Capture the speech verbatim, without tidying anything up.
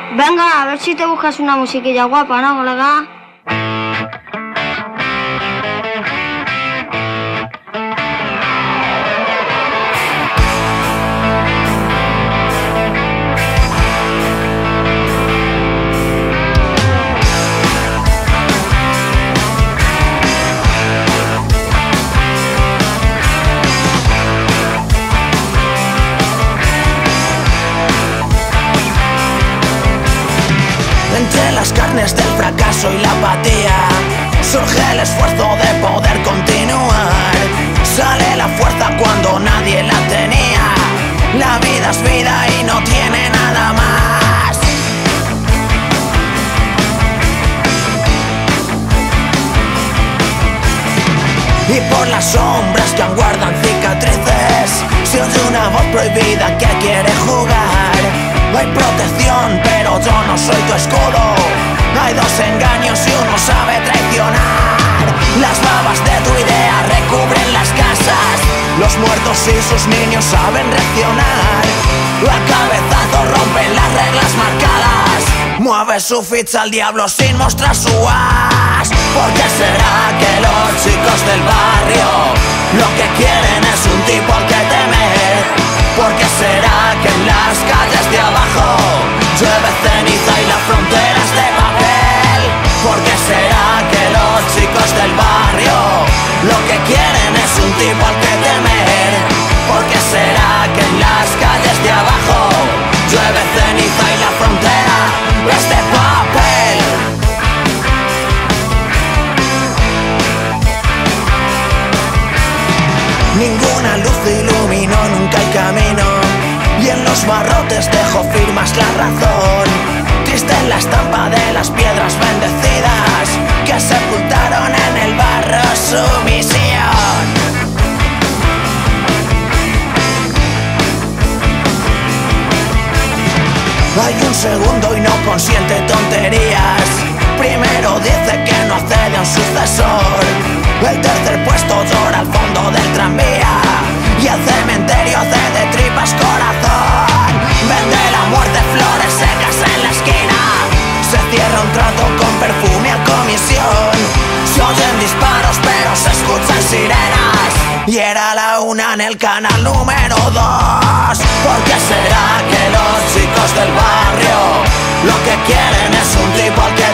Venga, a ver si te buscas una musiquilla guapa, ¿no, colega? Entre las carnes del fracaso y la apatía surge el esfuerzo de poder continuar. Sale la fuerza cuando nadie la tenía. La vida es vida y no tiene nada más. Y por las sombras que aún guardan cicatrices se oye una voz prohibida que quiere jugar. Hay protección, pero yo no soy tu escudo. Hay dos engaños y uno sabe traicionar. Las babas de tu idea recubren las casas. Los muertos y sus niños saben reaccionar. A cabezazo rompen las reglas marcadas. Mueve su ficha al diablo sin mostrar su as. ¿Por qué será que los chicos del barrio lo que quieren es un tipo al que temer? ¿Por qué será que en las calles de abajo llueve ceniza y la frontera es de papel? ¿Por qué será que los chicos del barrio lo que quieren es un tipo al que temer? ¿Por qué será que en las calles de abajo llueve ceniza y la frontera es de papel? Ninguna luz iluminó nunca el camino, y en los barrotes dejó firmas la razón. Triste en la estampa de las piedras bendecidas que sepultaron en el barro su misión. Hay un segundo y no consiente tonterías. Primero dice que no accede a un sucesor. El tercer puesto llora al fondo del tranvía y el cementerio hace de tripas corazón. Vende la muerte flores secas en la esquina. Se cierra un trato con perfume a comisión. Se oyen disparos pero se escuchan sirenas. Y era la una en el canal número dos. ¿Por qué será que los chicos del barrio lo que quieren es un tipo al que